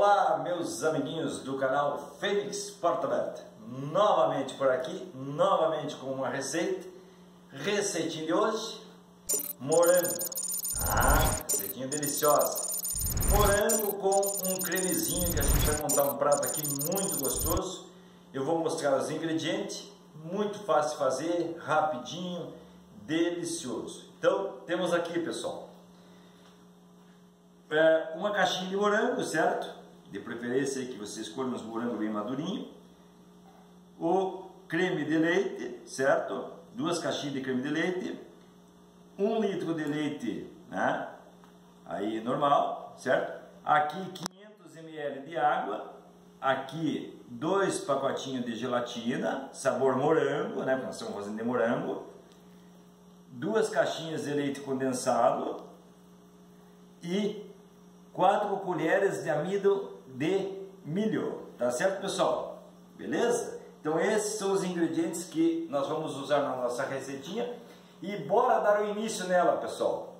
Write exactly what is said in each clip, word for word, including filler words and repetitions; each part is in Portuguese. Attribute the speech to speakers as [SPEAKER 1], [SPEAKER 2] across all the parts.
[SPEAKER 1] Olá, meus amiguinhos do canal Fênix Porta Aberta, novamente por aqui, novamente com uma receita, receitinha de hoje, morango, ah, receitinha deliciosa, morango com um cremezinho que a gente vai montar um prato aqui muito gostoso. Eu vou mostrar os ingredientes, muito fácil de fazer, rapidinho, delicioso. Então, temos aqui, pessoal, É uma caixinha de morango, certo? De preferência que você escolha uns morangos bem madurinhos. O creme de leite, certo? Duas caixinhas de creme de leite. Um litro de leite, né? Aí normal, certo? Aqui quinhentos mililitros de água. Aqui dois pacotinhos de gelatina, sabor morango, né? Porque nós estamos fazendo de morango. Duas caixinhas de leite condensado. E quatro colheres de amido de milho, tá certo, pessoal? Beleza? Então esses são os ingredientes que nós vamos usar na nossa receitinha e bora dar o início nela, pessoal.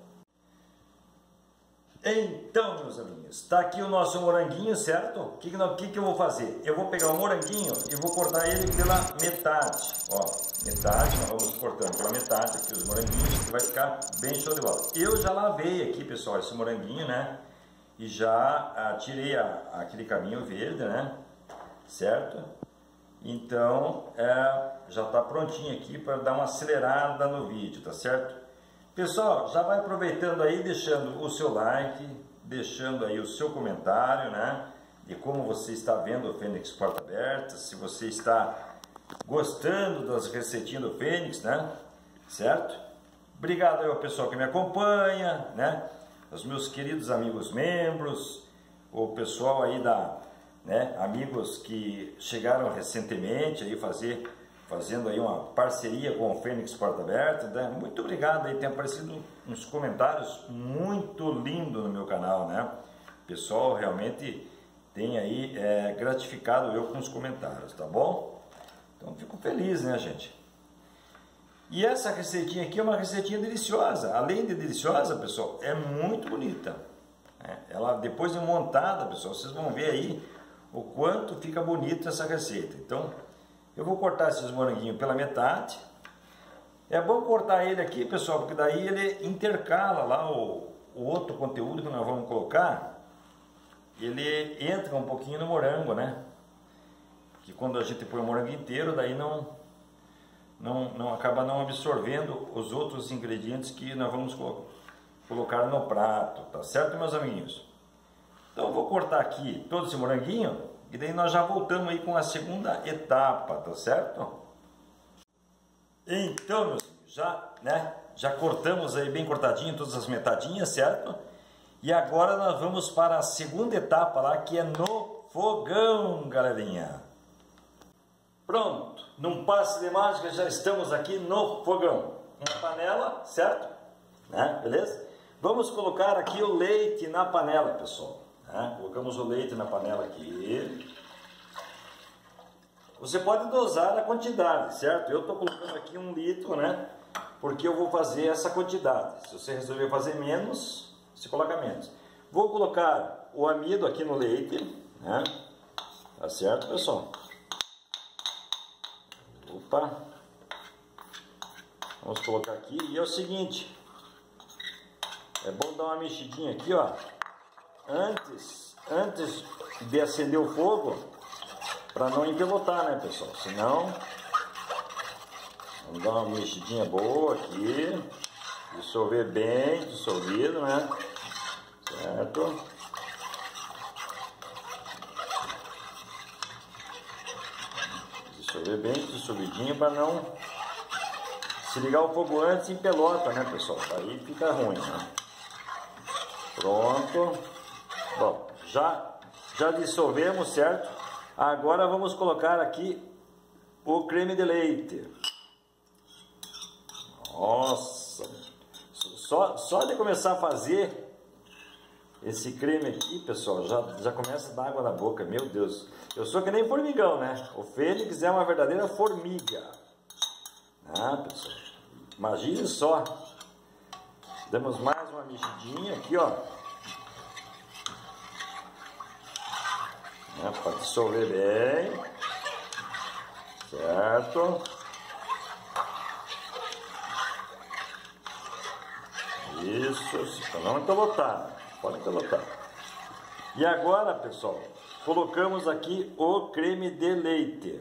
[SPEAKER 1] Então, meus amigos, está aqui o nosso moranguinho, certo? O que, que, que eu vou fazer? Eu vou pegar o moranguinho e vou cortar ele pela metade, ó, metade, nós vamos cortando pela metade aqui os moranguinhos, que vai ficar bem show de bola. Eu já lavei aqui, pessoal, esse moranguinho, né? E já ah, tirei a, aquele caminho verde, né? Certo? Então, é, já está prontinho aqui para dar uma acelerada no vídeo, tá certo? Pessoal, já vai aproveitando aí, deixando o seu like, deixando aí o seu comentário, né? De como você está vendo o Fênix Porta Aberta, se você está gostando das receitinhas do Fênix, né? Certo? Obrigado aí ao pessoal que me acompanha, né? Os meus queridos amigos membros, o pessoal aí da, né, amigos que chegaram recentemente aí fazer, fazendo aí uma parceria com o Fênix Porta Aberta, né? Muito obrigado aí, tem aparecido uns comentários muito lindos no meu canal, né? O pessoal realmente tem aí é, gratificado eu com os comentários, tá bom? Então fico feliz, né, gente? E essa receitinha aqui é uma receitinha deliciosa. Além de deliciosa, pessoal, é muito bonita. Ela, depois de montada, pessoal, vocês vão ver aí o quanto fica bonita essa receita. Então, eu vou cortar esses moranguinhos pela metade. É bom cortar ele aqui, pessoal, porque daí ele intercala lá o, o outro conteúdo que nós vamos colocar. Ele entra um pouquinho no morango, né? Que quando a gente põe o morango inteiro, daí não... Não, não acaba não absorvendo os outros ingredientes que nós vamos colo colocar no prato, tá certo, meus amiguinhos? Então eu vou cortar aqui todo esse moranguinho e daí nós já voltamos aí com a segunda etapa, tá certo? Então, meus amigos, já, né, já cortamos aí bem cortadinho todas as metadinhas, certo? E agora nós vamos para a segunda etapa lá, que é no fogão, galerinha. Pronto, num passe de mágica já estamos aqui no fogão. Uma panela, certo? Né? Beleza? Vamos colocar aqui o leite na panela, pessoal. Né? Colocamos o leite na panela aqui. Você pode dosar a quantidade, certo? Eu estou colocando aqui um litro, né? Porque eu vou fazer essa quantidade. Se você resolver fazer menos, você coloca menos. Vou colocar o amido aqui no leite, né? Tá certo, pessoal? Opa, vamos colocar aqui. E é o seguinte, é bom dar uma mexidinha aqui, ó, antes, antes de acender o fogo, para não empelotar, né, pessoal? Senão, vamos dar uma mexidinha boa aqui, dissolver bem, dissolvido, né? Certo? Dissolver bem dissolvidinho para não se ligar o fogo antes em pelota, né, pessoal? Aí fica ruim, né? Pronto. Bom, já, já dissolvemos, certo? Agora vamos colocar aqui o creme de leite. Nossa! Só, só de começar a fazer esse creme aqui, pessoal, já, já começa a dar água na boca, meu Deus. Eu sou que nem formigão, né? O Fênix é uma verdadeira formiga. Ah, pessoal, imagine só. Damos mais uma mexidinha aqui, ó. Né? Para dissolver bem. Certo? Isso, para não empelotar. Pode empelotar. E agora, pessoal, colocamos aqui o creme de leite.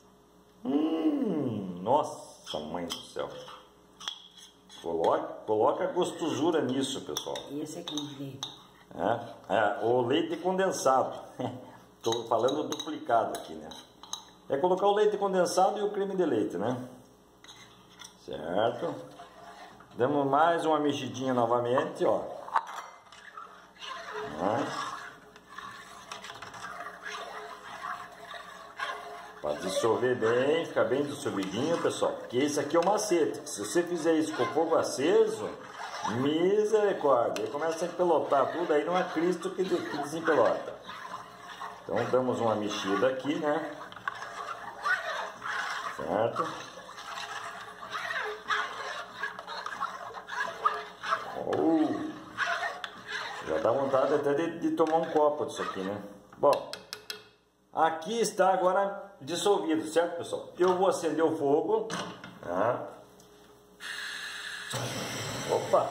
[SPEAKER 1] Hum, nossa, mãe do céu. Coloca, coloca gostosura nisso, pessoal.
[SPEAKER 2] E esse é creme de leite?
[SPEAKER 1] É, é, o leite condensado. Estou falando duplicado aqui, né? É colocar o leite condensado e o creme de leite, né? Certo? Damos mais uma mexidinha novamente, ó. Para dissolver bem, ficar bem dissolvidinho, pessoal. Porque esse aqui é o macete. Se você fizer isso com o fogo aceso, misericórdia, aí começa a empelotar tudo, aí não é Cristo que, que desempelota. Então damos uma mexida aqui, né? Certo? Oh, já dá vontade até de, de tomar um copo disso aqui, né? Bom, aqui está agora dissolvido, certo, pessoal? Eu vou acender o fogo. Tá? Opa!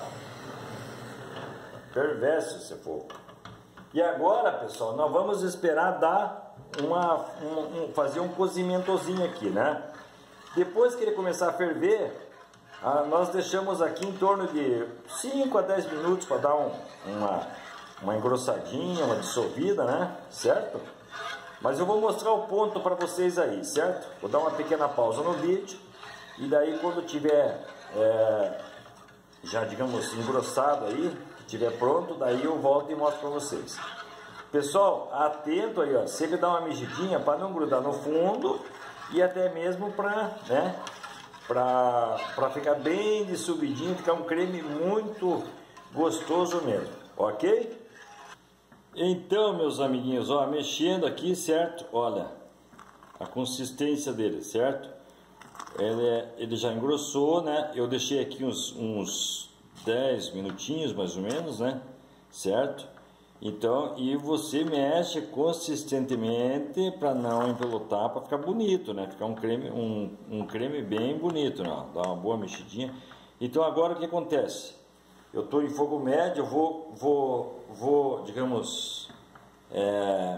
[SPEAKER 1] Fervesce esse fogo. E agora, pessoal, nós vamos esperar dar uma, um, um, fazer um cozimentozinho aqui, né? Depois que ele começar a ferver, ah, nós deixamos aqui em torno de cinco a dez minutos para dar um, uma, uma engrossadinha, uma dissolvida, né? Certo? Mas eu vou mostrar o ponto para vocês aí, certo? Vou dar uma pequena pausa no vídeo e daí quando tiver é, já, digamos, engrossado aí, que tiver pronto, daí eu volto e mostro para vocês. Pessoal, atento aí, ó, sempre dá uma mexidinha para não grudar no fundo e até mesmo para, né, para ficar bem de subidinho, ficar um creme muito gostoso mesmo, ok? Então, meus amiguinhos, ó, mexendo aqui, certo? Olha a consistência dele, certo? Ele, é, ele já engrossou, né? Eu deixei aqui uns, uns dez minutinhos, mais ou menos, né? Certo? Então, e você mexe consistentemente para não empelotar, para ficar bonito, né? Ficar um creme, um, um creme bem bonito, né? Dá uma boa mexidinha. Então, agora o que acontece? Eu estou em fogo médio, vou, vou, vou, digamos, é,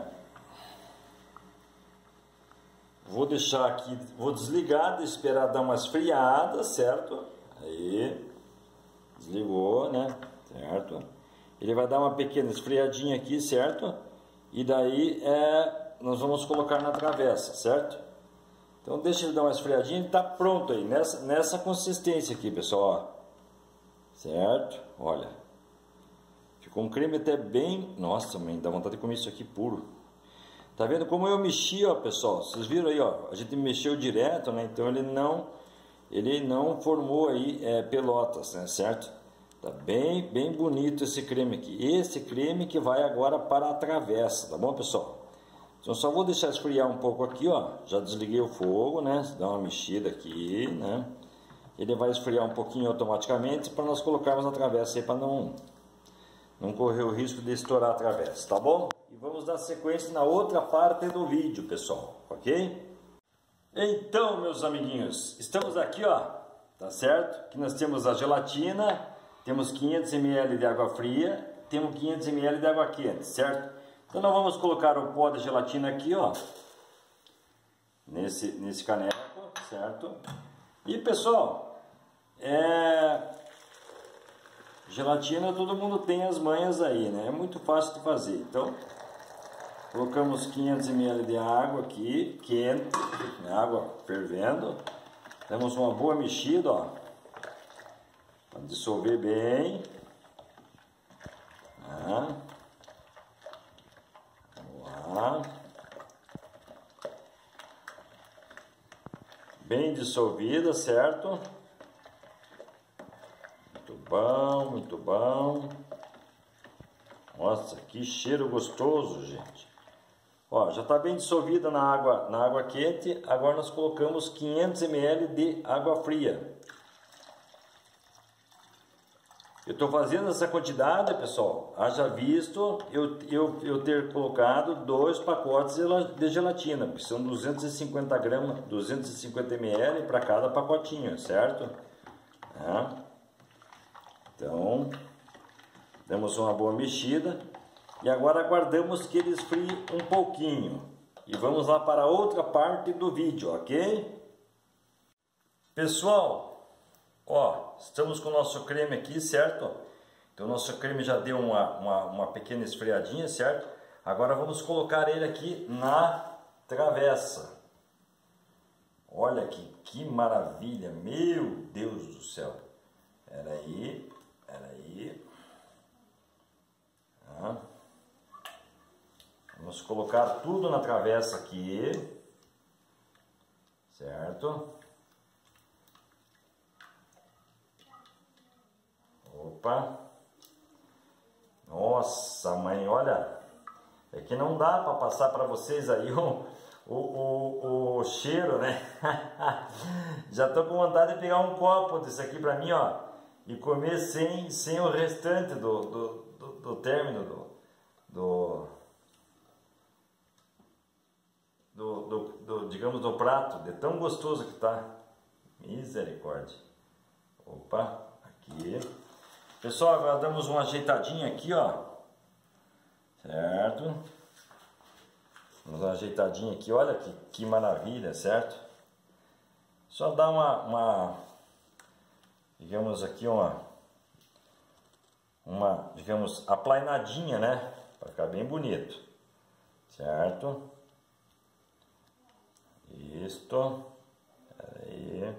[SPEAKER 1] vou deixar aqui, vou desligar, esperar dar umas friadas, certo? Aí, desligou, né? Certo? Ele vai dar uma pequena esfriadinha aqui, certo? E daí é, nós vamos colocar na travessa, certo? Então deixa ele dar uma esfriadinha e está pronto aí, nessa, nessa consistência aqui, pessoal, ó. Certo? Olha, ficou um creme até bem... Nossa, mãe, dá vontade de comer isso aqui puro. Tá vendo como eu mexi, ó, pessoal? Vocês viram aí, ó? A gente mexeu direto, né? Então ele não, ele não formou aí é, pelotas, né? Certo? Tá bem, bem bonito esse creme aqui. Esse creme que vai agora para a travessa, tá bom, pessoal? Então só vou deixar esfriar um pouco aqui, ó. Já desliguei o fogo, né? Dá uma mexida aqui, né? Ele vai esfriar um pouquinho automaticamente para nós colocarmos na travessa aí para não, não correr o risco de estourar a travessa, tá bom? E vamos dar sequência na outra parte do vídeo, pessoal, ok? Então, meus amiguinhos, estamos aqui, ó, tá certo? Aqui nós temos a gelatina, temos quinhentos mililitros de água fria, temos quinhentos mililitros de água quente, certo? Então nós vamos colocar o pó de gelatina aqui, ó, nesse, nesse caneco, certo? E pessoal, é... gelatina todo mundo tem as manhas aí, né? É muito fácil de fazer. Então, colocamos quinhentos mililitros de água aqui, quente, né? Água fervendo. Damos uma boa mexida, ó, para dissolver bem. Ah. Vamos lá. Bem dissolvida, certo? Muito bom, muito bom. Nossa, que cheiro gostoso, gente. Ó, já está bem dissolvida na água, na água quente. Agora nós colocamos quinhentos mililitros de água fria. Eu estou fazendo essa quantidade, pessoal, haja visto eu, eu, eu ter colocado dois pacotes de gelatina, que são duzentos e cinquenta gramas, duzentos e cinquenta mililitros para cada pacotinho, certo? É. Então, damos uma boa mexida e agora aguardamos que ele esfrie um pouquinho. E vamos lá para outra parte do vídeo, ok? Pessoal, ó, estamos com o nosso creme aqui, certo? Então o nosso creme já deu uma, uma, uma pequena esfriadinha, certo? Agora vamos colocar ele aqui na travessa. Olha que, que maravilha, meu Deus do céu. Era aí, era aí. Ah. Vamos colocar tudo na travessa aqui, certo? Opa! Nossa, mãe, olha, é que não dá para passar para vocês aí o, o, o, o cheiro, né? Já estou com vontade de pegar um copo desse aqui para mim, ó, e comer sem, sem o restante do, do, do, do término do, do, do, do, do, digamos, do prato, de tão gostoso que tá. Misericórdia. Opa, aqui. Pessoal, agora damos uma ajeitadinha aqui, ó. Certo? Damos uma ajeitadinha aqui, olha que, que maravilha, certo? Só dá uma, uma digamos aqui, uma, uma, digamos, aplainadinha, né? Para ficar bem bonito, certo? Isto, aí.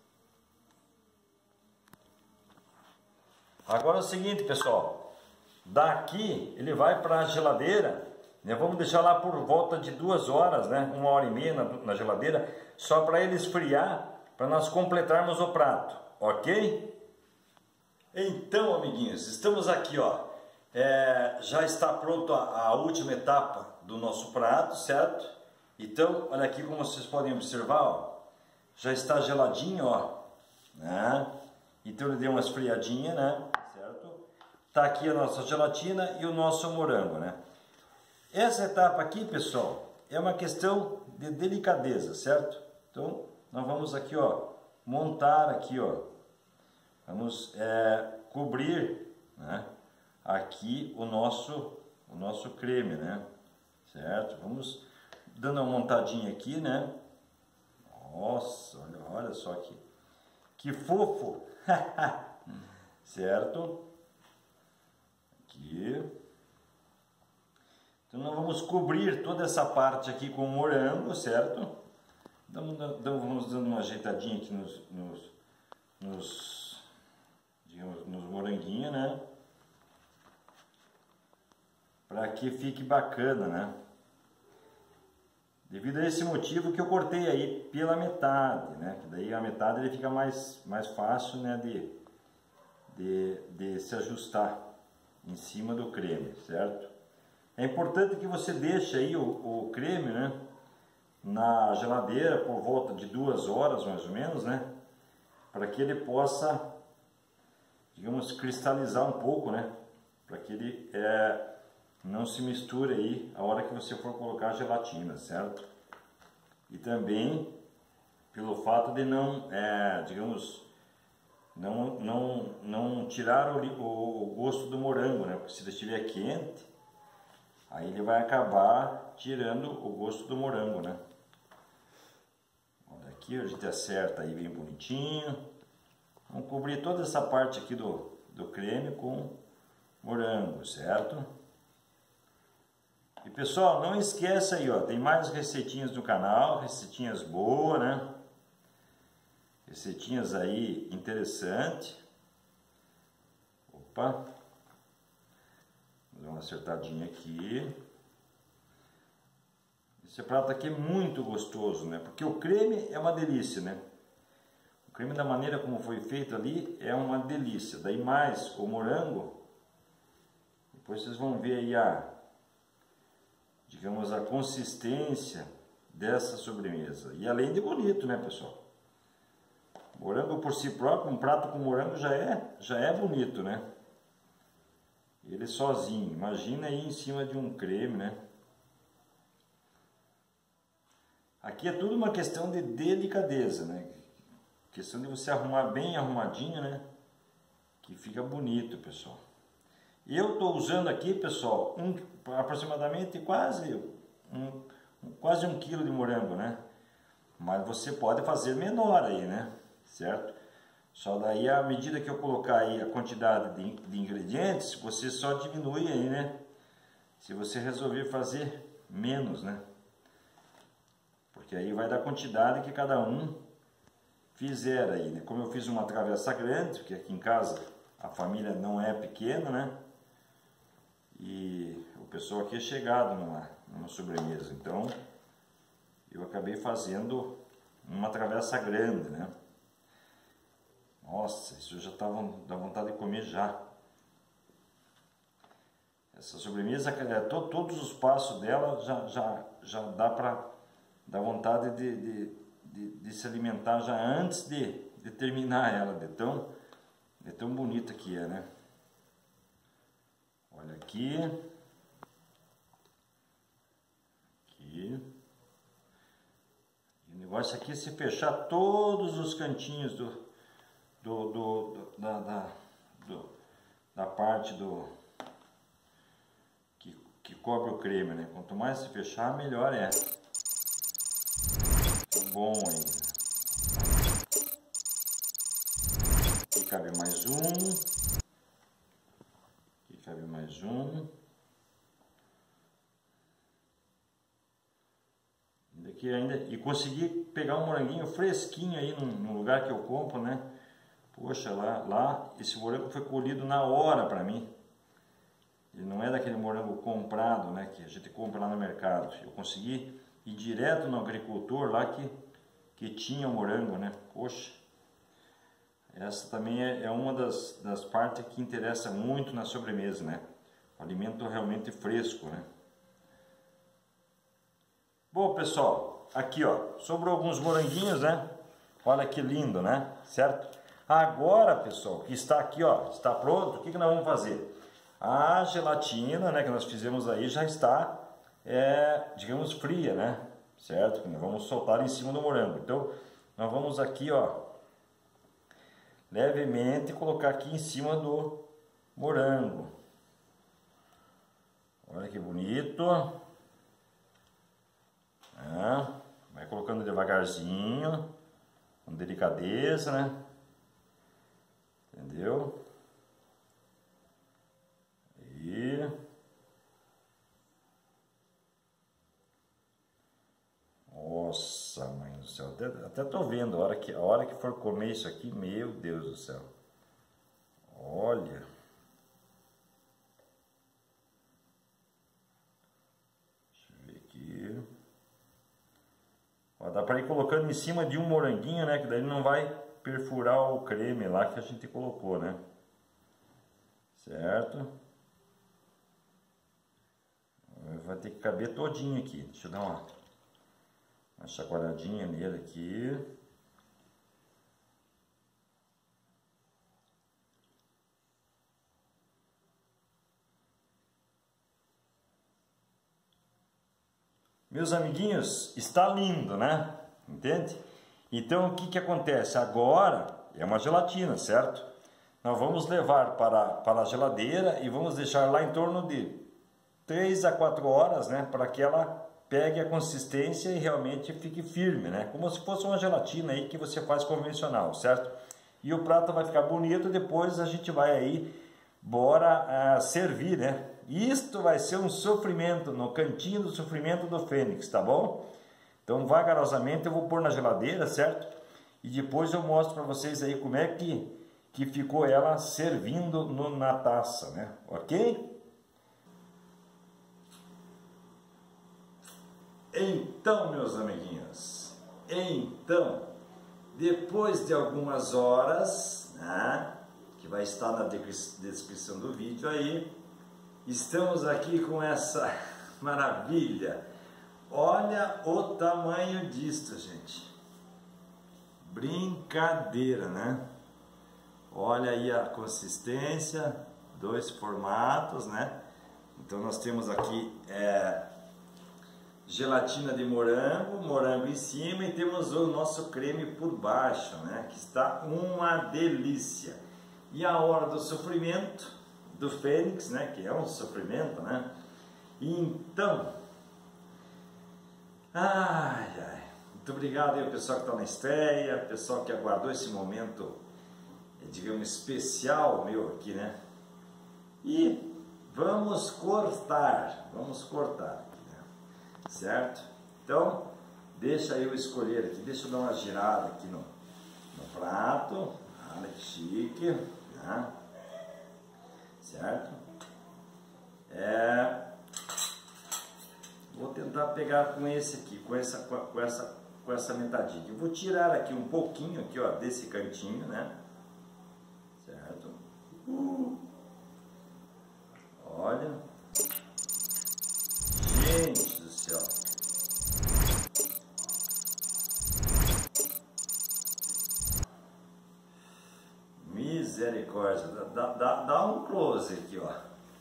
[SPEAKER 1] Agora é o seguinte, pessoal, daqui ele vai para a geladeira, né? Vamos deixar lá por volta de duas horas, né? Uma hora e meia na, na geladeira, só para ele esfriar, para nós completarmos o prato, ok? Então, amiguinhos, estamos aqui, ó, é, já está pronto a, a última etapa do nosso prato, certo? Então, olha aqui como vocês podem observar, ó, já está geladinho, ó, né? Então ele deu uma esfriadinha, né? Certo? Tá aqui a nossa gelatina e o nosso morango, né? Essa etapa aqui, pessoal, é uma questão de delicadeza, certo? Então, nós vamos aqui, ó, montar aqui, ó, vamos é, cobrir, né? Aqui o nosso, o nosso creme, né? Certo? Vamos dando uma montadinha aqui, né? Nossa, olha, olha só aqui. Que fofo! Certo? Aqui. Então nós vamos cobrir toda essa parte aqui com morango, certo? Então, então vamos dando uma ajeitadinha aqui nos, nos, nos, digamos, nos moranguinhos, né? Para que fique bacana, né? Devido a esse motivo que eu cortei aí pela metade, né? Que daí a metade ele fica mais, mais fácil, né? De, de, de se ajustar em cima do creme, certo? É importante que você deixe aí o, o creme, né? Na geladeira por volta de duas horas mais ou menos, né? Para que ele possa, digamos, cristalizar um pouco, né? Para que ele é, não se misture aí a hora que você for colocar a gelatina, certo? E também pelo fato de não, é, digamos, não, não, não tirar o, o, o gosto do morango, né? Porque se ele estiver quente, aí ele vai acabar tirando o gosto do morango, né? Olha aqui, a gente acerta aí bem bonitinho. Vamos cobrir toda essa parte aqui do, do creme com morango, certo? E pessoal, não esqueça aí, ó, tem mais receitinhas no canal, receitinhas boas, né? Receitinhas aí interessantes. Opa! Vou dar uma acertadinha aqui. Esse prato aqui é muito gostoso, né? Porque o creme é uma delícia, né? O creme da maneira como foi feito ali é uma delícia. Daí mais o morango. Depois vocês vão ver aí a, digamos, a consistência dessa sobremesa. E além de bonito, né, pessoal? Morango por si próprio, um prato com morango já é, já é bonito, né? Ele sozinho, imagina aí em cima de um creme, né? Aqui é tudo uma questão de delicadeza, né? Questão de você arrumar bem arrumadinho, né? Que fica bonito, pessoal. Eu estou usando aqui, pessoal, um, aproximadamente quase um, quase um quilo de morango, né? Mas você pode fazer menor aí, né? Certo? Só daí, à medida que eu colocar aí a quantidade de, de ingredientes, você só diminui aí, né? Se você resolver fazer menos, né? Porque aí vai dar a quantidade que cada um fizer aí, né? Como eu fiz uma travessa grande, porque aqui em casa a família não é pequena, né? E o pessoal aqui é chegado numa, numa sobremesa, então eu acabei fazendo uma travessa grande, né? Nossa, isso já tá, dá vontade de comer já. Essa sobremesa, to, todos os passos dela já, já, já dá para dar vontade de, de, de, de se alimentar já antes de, de terminar ela, de tão, de tão bonita que é, né? Olha aqui. Aqui. E o negócio aqui é se fechar todos os cantinhos do, do, do, do, da, da, do, da parte do que, que cobre o creme, né? Quanto mais se fechar, melhor é. Tá bom aí. Aqui cabe mais um. Aqui cabe mais um. Daqui ainda, e consegui pegar um moranguinho fresquinho aí no, no lugar que eu compro, né? Poxa, lá, lá esse morango foi colhido na hora para mim. Ele não é daquele morango comprado, né? Que a gente compra lá no mercado. Eu consegui ir direto no agricultor lá que, que tinha o morango, né? Poxa, essa também é, é uma das, das partes que interessa muito na sobremesa, né? O alimento realmente fresco, né? Bom, pessoal, aqui ó, sobrou alguns moranguinhos, né? Olha que lindo, né? Certo? Agora, pessoal, que está aqui, ó, está pronto, o que, que nós vamos fazer? A gelatina, né, que nós fizemos aí já está, é, digamos, fria, né? Certo? Nós vamos soltar em cima do morango. Então, nós vamos aqui, ó, levemente colocar aqui em cima do morango. Olha que bonito. É, vai colocando devagarzinho, com delicadeza, né? Entendeu? E nossa, mãe do céu, até, até tô vendo a hora que a hora que for comer isso aqui, meu Deus do céu. Olha. Deixa eu ver aqui. Ó, dá para ir colocando em cima de um moranguinho, né, que daí não vai perfurar o creme lá que a gente colocou, né? Certo? Vai ter que caber todinho aqui. Deixa eu dar uma, uma chacoalhadinha nele aqui. Meus amiguinhos, está lindo, né? Entende? Então o que que acontece? Agora é uma gelatina, certo? Nós vamos levar para, para a geladeira e vamos deixar lá em torno de três a quatro horas, né? Para que ela pegue a consistência e realmente fique firme, né? Como se fosse uma gelatina aí que você faz convencional, certo? E o prato vai ficar bonito, depois a gente vai aí, bora uh, servir, né? Isto vai ser um sofrimento, no cantinho do sofrimento do Fênix, tá bom? Então, vagarosamente eu vou pôr na geladeira, certo? E depois eu mostro para vocês aí como é que, que ficou ela servindo no, na taça, né? Ok? Então, meus amiguinhos, então, depois de algumas horas, né, que vai estar na descrição do vídeo aí, estamos aqui com essa maravilha. Olha o tamanho disto, gente. Brincadeira, né? Olha aí a consistência, dois formatos, né? Então nós temos aqui é, gelatina de morango, morango em cima, e temos o nosso creme por baixo, né? Que está uma delícia. E a hora do sofrimento do Fênix, né? Que é um sofrimento, né? Então, ai, ai, muito obrigado aí ao pessoal que está na estreia, pessoal que aguardou esse momento, digamos, especial meu aqui, né? E vamos cortar, vamos cortar, né? Certo? Então, deixa eu escolher aqui, deixa eu dar uma girada aqui no, no prato, olha que chique, né? Certo? É... Vou tentar pegar com esse aqui, com essa, com essa, com essa metadinha. Eu vou tirar aqui um pouquinho aqui, ó, desse cantinho, né? Certo? Uh. Olha. Gente do céu. Misericórdia. Dá, dá, dá um close aqui, ó.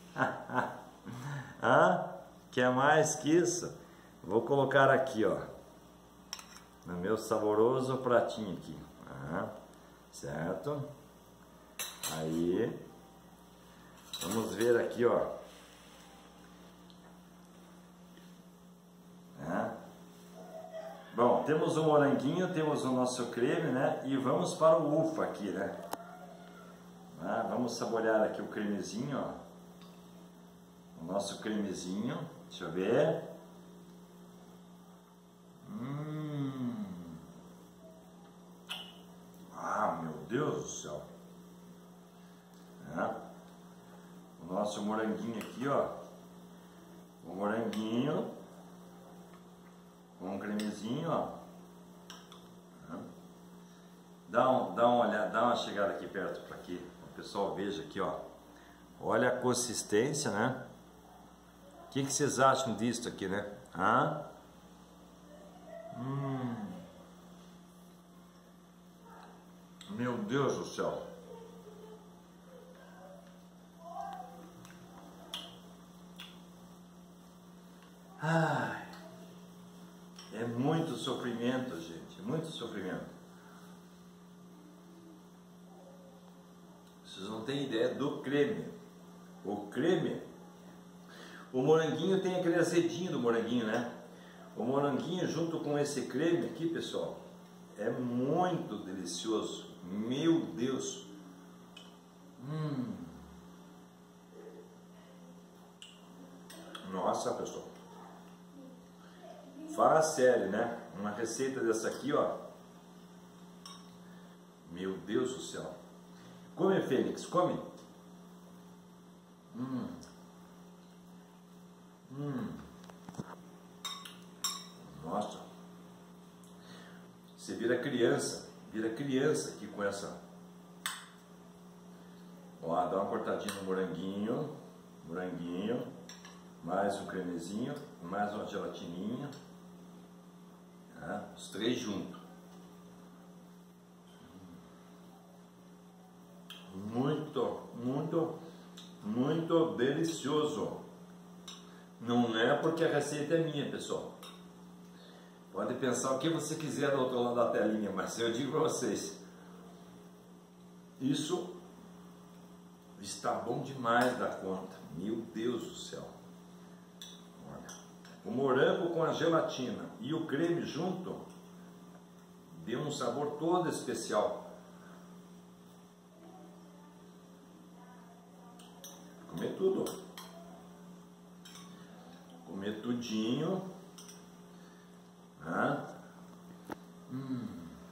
[SPEAKER 1] Ah? Quer mais que isso? Vou colocar aqui, ó, no meu saboroso pratinho aqui, ah, certo? Aí, vamos ver aqui, ó, ah. Bom, temos o moranguinho, temos o nosso creme, né? E vamos para o ufa aqui, né? Ah, vamos saborear aqui o cremezinho, ó, o nosso cremezinho. Deixa eu ver. Hum. Ah, meu Deus do céu. É. O nosso moranguinho aqui, ó. O moranguinho com um cremezinho, ó. É. Dá, um, dá uma olhada, dá uma chegada aqui perto para que o pessoal veja aqui, ó. Olha a consistência, né? O que, que vocês acham disso aqui, né? Ah? Hum. Meu Deus do céu. Ai. É muito sofrimento, gente. Muito sofrimento. Vocês não têm ideia do creme. O creme... O moranguinho tem aquele azedinho do moranguinho, né? O moranguinho junto com esse creme aqui, pessoal, é muito delicioso. Meu Deus! Hum. Nossa, pessoal. Fala sério, né? Uma receita dessa aqui, ó. Meu Deus do céu. Come, Fênix, come. Hum. Hum. Nossa. Você vira criança, vira criança aqui com essa. Ó, dá uma cortadinha no moranguinho, moranguinho, mais um cremezinho, mais uma gelatininha, tá? Os três juntos. Muito, muito, muito delicioso. Não é porque a receita é minha, pessoal. Pode pensar o que você quiser do outro lado da telinha, mas eu digo para vocês, isso está bom demais da conta. Meu Deus do céu. Olha, o morango com a gelatina e o creme junto deu um sabor todo especial. Vou comer tudo. Comer tudinho. Ah. Hum.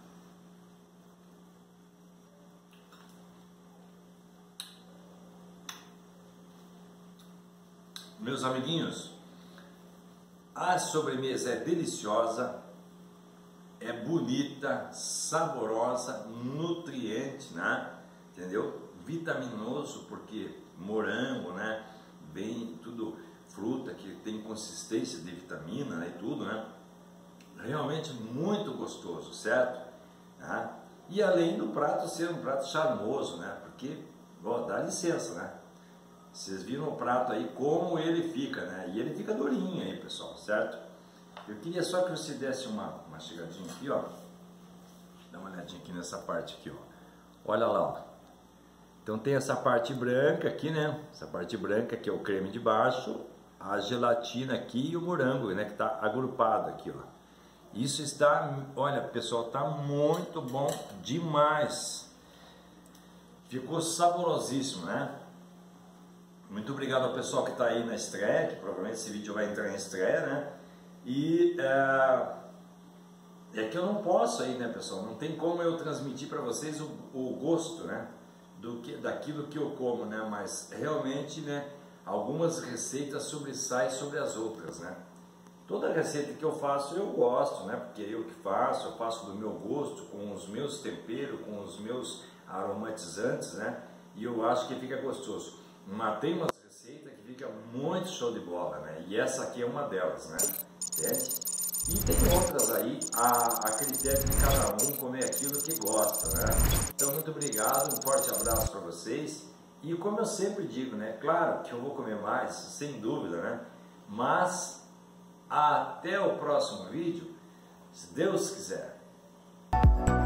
[SPEAKER 1] Meus amiguinhos, a sobremesa é deliciosa, é bonita, saborosa, nutriente, né? Entendeu? Vitaminoso, porque morango, né? Bem, tudo fruta que tem consistência de vitamina, né? E tudo, né? Realmente muito gostoso, certo? né? E além do prato ser um prato charmoso, né? Porque, ó, dá licença, né? Vocês viram o prato aí, como ele fica, né? E ele fica durinho aí, pessoal, certo? Eu queria só que você desse uma, uma chegadinha aqui, ó. Dá uma olhadinha aqui nessa parte aqui, ó. Olha lá, ó. Então tem essa parte branca aqui, né? Essa parte branca que é o creme de baixo, a gelatina aqui e o morango, né? Que tá agrupado aqui, ó. Isso está, olha, pessoal, tá muito bom demais. Ficou saborosíssimo, né? Muito obrigado ao pessoal que está aí na estreia, que provavelmente esse vídeo vai entrar em estreia, né? E é, é que eu não posso aí, né, pessoal? Não tem como eu transmitir para vocês o, o gosto, né? Do que, daquilo que eu como, né? Mas realmente, né? Algumas receitas sobressaem sobre as outras, né? Toda receita que eu faço eu gosto, né? Porque eu que faço, eu faço do meu gosto, com os meus temperos, com os meus aromatizantes, né? E eu acho que fica gostoso. Mas tem umas receitas que fica muito show de bola, né? E essa aqui é uma delas, né? Entende? E tem outras aí, a, a critério de cada um comer aquilo que gosta, né? Então, muito obrigado, um forte abraço para vocês. E como eu sempre digo, né? Claro que eu vou comer mais, sem dúvida, né? Mas até o próximo vídeo, se Deus quiser.